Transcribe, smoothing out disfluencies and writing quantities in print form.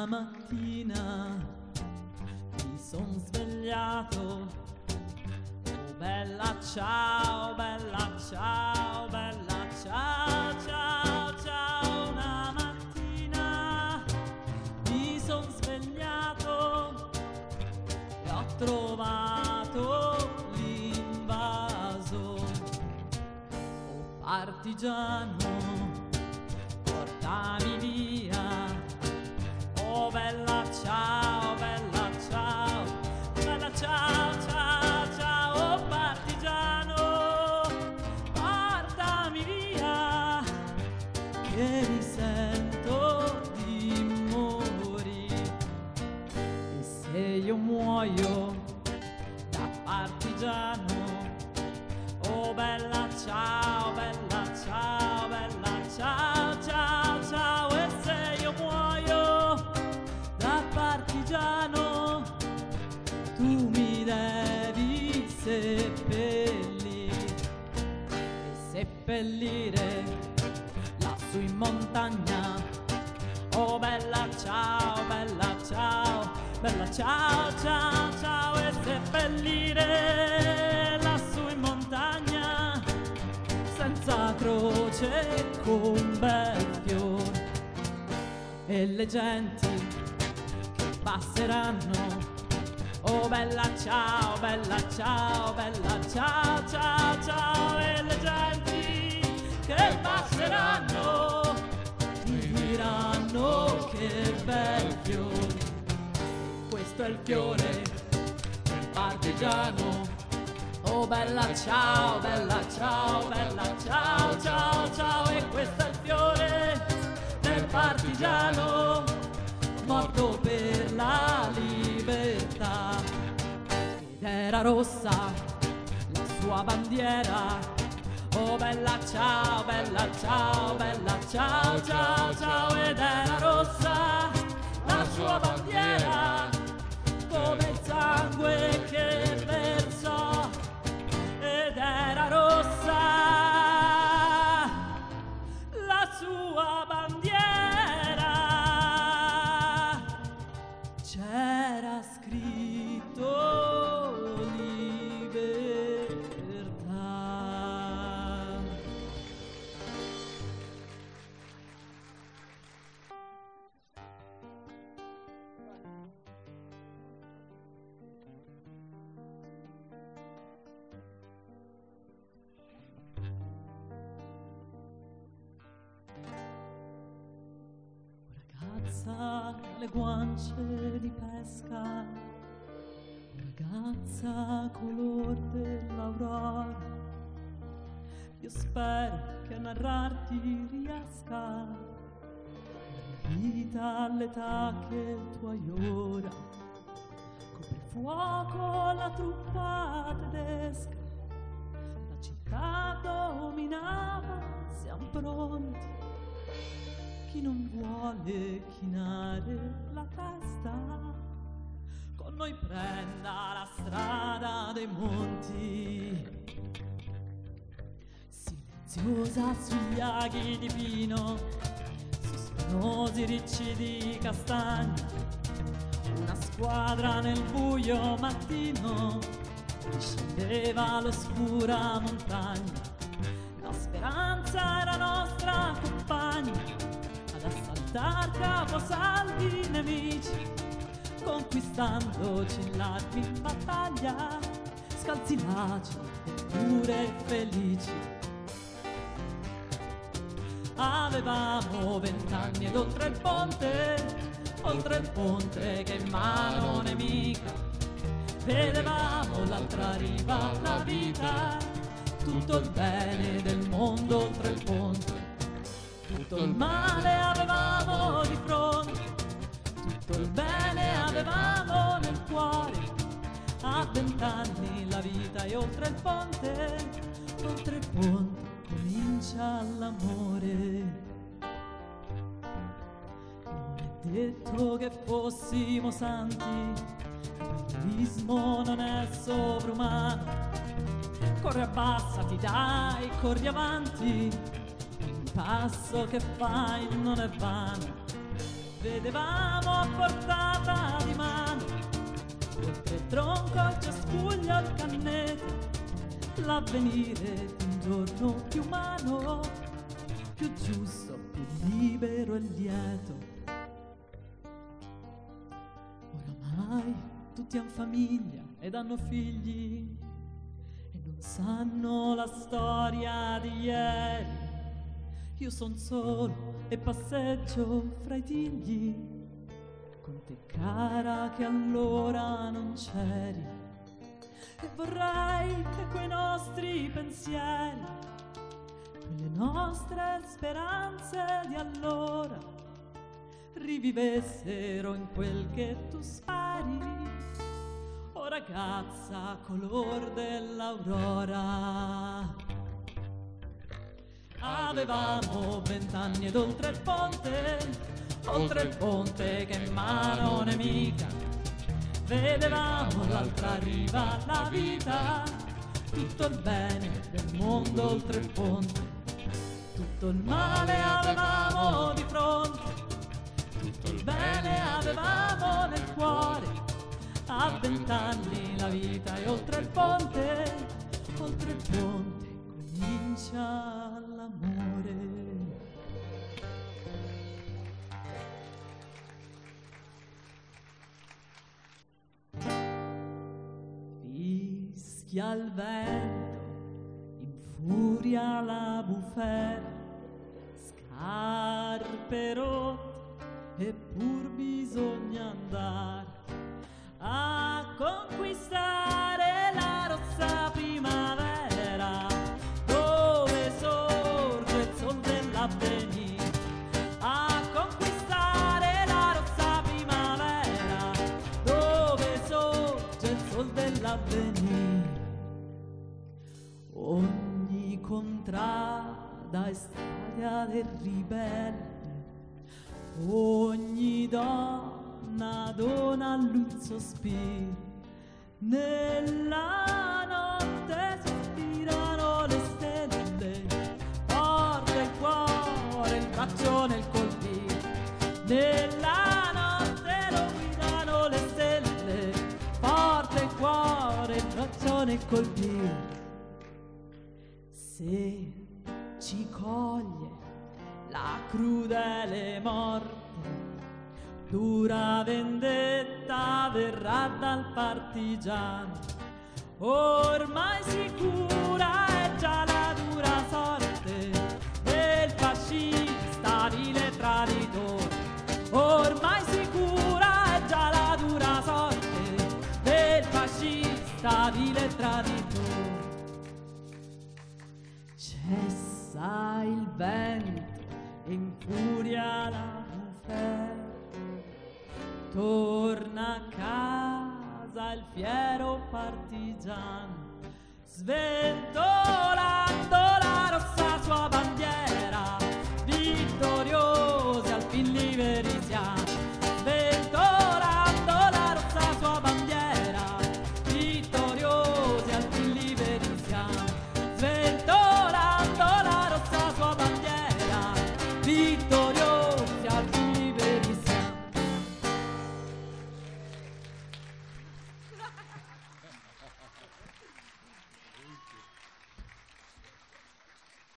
Una mattina mi son svegliato, oh bella ciao, bella ciao, bella ciao, ciao, ciao. Una mattina mi son svegliato e ho trovato l'invaso. Oh partigiano, portami via. Oh bella ciao, bella ciao, bella ciao, ciao, ciao. Oh partigiano, portami via, che mi sento di morire. E se io muoio da partigiano, oh bella ciao, bella ciao, bella ciao, ciao, ciao. E se io muoio da partigiano, tu mi devi seppellire. E seppellire lassù in montagna, oh bella ciao, bella ciao, bella ciao, ciao, ciao. E seppellire lassù in montagna, senza croce con bel fiore. E le genti che passeranno, oh bella ciao, bella ciao, bella ciao, ciao, ciao. E le genti che passeranno mi diranno che bel fiore. Questo è il fiore del partigiano, oh bella ciao, bella ciao, bella ciao, ciao, ciao. E questo è il fiore del partigiano, morto per la libertà. Ed era rossa la sua bandiera, oh bella ciao, bella ciao, bella ciao, ciao, ciao. Ed era rossa la sua bandiera, come il sangue che versò. Ed era rossa la sua bandiera, c'era scritto libertà. Ragazza, le guance di pesca, ragazza color dell'aurora, io spero che a narrarti riesca la vita all'età che tu hai ora. Coprifuoco la truppa tedesca, la città dominava, siamo pronti. Chi non vuole chinare la testa, con noi prenda la strada dei monti. Silenziosa sugli aghi di pino, su spinosi ricci di castagni, una squadra nel buio mattino discendeva l'oscura montagna. La speranza era nostra compagna, assaltar caposaldi nemici, conquistandoci l'armi in battaglia, scalzi laceri eppure felici. Avevamo 20 anni ed oltre il ponte che in mano nemica, vedevamo l'altra riva la vita, tutto il bene del mondo oltre il ponte. Tutto il male avevamo di fronte, tutto il bene avevamo nel cuore. A 20 anni la vita è oltre il ponte comincia l'amore. Non è detto che fossimo santi, l'egoismo non è sovrumano. Corri, abbassati, dai, corri avanti, passo che fai non è vano. vedevamo a portata di mano, oltre il tronco il cespuglio, il canneto, l'avvenire di un giorno più umano, più giusto, più libero e lieto. Oramai tutti han famiglia ed hanno figli e non sanno la storia di ieri. Io son solo e passeggio fra i tigli, con te cara che allora non c'eri, e vorrei che quei nostri pensieri, quelle nostre speranze di allora, rivivessero in quel che tu spari, o ragazza color dell'aurora. Avevamo 20 anni ed oltre il ponte che mano nemica, vedevamo l'altra riva la vita, tutto il bene del mondo oltre il ponte, tutto il male avevamo di fronte, tutto il bene avevamo nel cuore. A 20 anni la vita è oltre il ponte comincia l'amore. Fischia il vento, infuria la bufera, scarpe rotte, eppur bisogna andare a conquistare la rossa primavera, dove sorge il sol dell'avvenire, a conquistare la rossa primavera, dove sorge il sol dell'avvenire. Ogni contrada è strada del ribelle, ogni donna dona a lui il sospiro, nella notte sospirano le stelle, porta il cuore, il braccio nel colpire, nella notte lo guidano le stelle, porta il cuore, il braccio nel colpire. Se ci coglie la crudele morte, dura vendetta verrà dal partigiano, ormai sicura è già la dura sorte del fascista vile traditore, ormai sicura è già la dura sorte del fascista vile traditore. Cessa il vento e infuria la bufera, torna a casa il fiero partigiano, svelto